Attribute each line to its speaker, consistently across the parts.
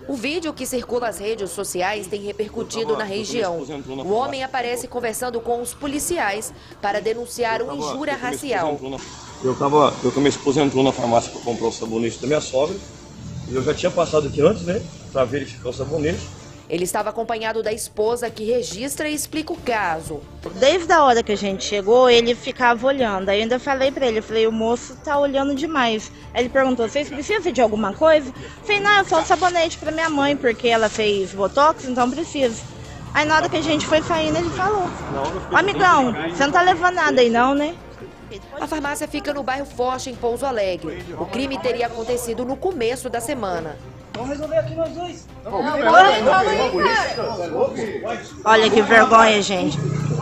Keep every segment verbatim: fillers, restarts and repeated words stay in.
Speaker 1: O vídeo que circula nas redes sociais tem repercutido na região. O homem aparece conversando com os policiais para denunciar uma injúria racial.
Speaker 2: Eu tava, eu com minha esposa entrou na farmácia para comprar o sabonete da minha sogra. Eu já tinha passado aqui antes, né, para verificar o sabonete.
Speaker 1: Ele estava acompanhado da esposa, que registra e explica o caso.
Speaker 3: Desde a hora que a gente chegou, ele ficava olhando. Aí eu ainda falei pra ele, eu falei, o moço tá olhando demais. Aí ele perguntou, vocês precisam de alguma coisa? Eu falei, não, eu só o sabonete pra minha mãe, porque ela fez botox, então precisa. Aí na hora que a gente foi saindo, ele falou, amigão, você não tá levando nada aí não, né?
Speaker 1: A farmácia fica no bairro Forte, em Pouso Alegre. O crime teria acontecido no começo da semana.
Speaker 4: Vamos resolver aqui nós dois.
Speaker 3: Olha que vergonha, gente.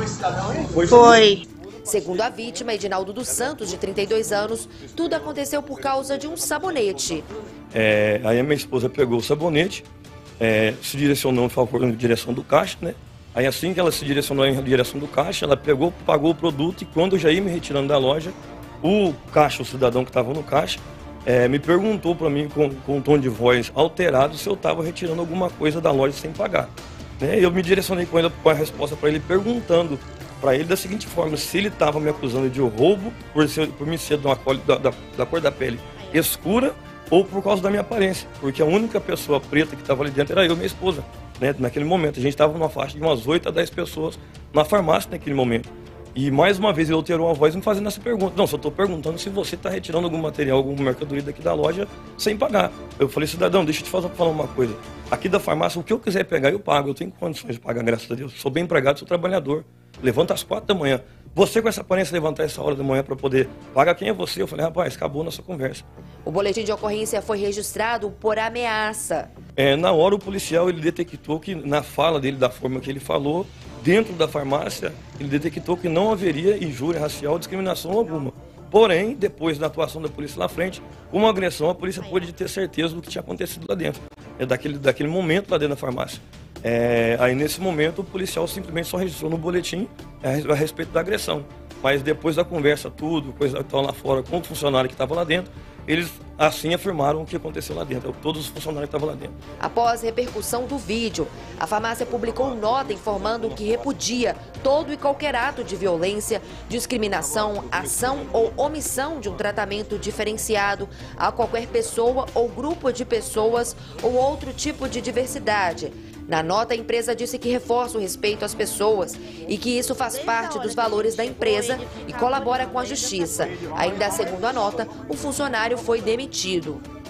Speaker 3: Foi.
Speaker 1: Segundo a vítima, Edinaldo dos Santos, de trinta e dois anos, tudo aconteceu por causa de um sabonete.
Speaker 2: É, aí a minha esposa pegou o sabonete, é, se direcionou em favor na direção do caixa, né? Aí assim que ela se direcionou em direção do caixa, ela pegou, pagou o produto e quando eu já ia me retirando da loja, o caixa, o cidadão que estava no caixa, É, me perguntou para mim com, com um tom de voz alterado se eu estava retirando alguma coisa da loja sem pagar. Né? Eu me direcionei com, ele, com a resposta para ele, perguntando para ele da seguinte forma, se ele estava me acusando de roubo por, ser, por me ser de uma cor, da, da, da cor da pele escura ou por causa da minha aparência, porque a única pessoa preta que estava ali dentro era eu e minha esposa. Né? Naquele momento, a gente estava numa faixa de umas oito a dez pessoas na farmácia naquele momento. E mais uma vez ele alterou a voz me fazendo essa pergunta. Não, só estou perguntando se você está retirando algum material, alguma mercadoria daqui da loja sem pagar. Eu falei, cidadão, deixa eu te fazer, falar uma coisa. Aqui da farmácia, o que eu quiser pegar, eu pago. Eu tenho condições de pagar, graças a Deus. Sou bem empregado, sou trabalhador. Levanta às quatro da manhã. Você com essa aparência levantar essa hora da manhã para poder pagar, quem é você? Eu falei, rapaz, acabou nossa conversa.
Speaker 1: O boletim de ocorrência foi registrado por ameaça.
Speaker 2: É, na hora o policial ele detectou que na fala dele, da forma que ele falou, dentro da farmácia, ele detectou que não haveria injúria racial, discriminação alguma. Porém, depois da atuação da polícia lá frente, uma agressão, a polícia pôde ter certeza do que tinha acontecido lá dentro. É daquele, daquele momento lá dentro da farmácia. É, aí, nesse momento, o policial simplesmente só registrou no boletim a, a respeito da agressão. Mas depois da conversa, tudo, coisa que estava lá fora com o funcionário que estava lá dentro, eles assim afirmaram o que aconteceu lá dentro, todos os funcionários que estavam lá dentro.
Speaker 1: Após repercussão do vídeo, a farmácia publicou nota informando que repudia todo e qualquer ato de violência, discriminação, ação ou omissão de um tratamento diferenciado a qualquer pessoa ou grupo de pessoas ou outro tipo de diversidade. Na nota, a empresa disse que reforça o respeito às pessoas e que isso faz parte dos valores da empresa e colabora com a justiça. Ainda segundo a nota, o funcionário foi demitido.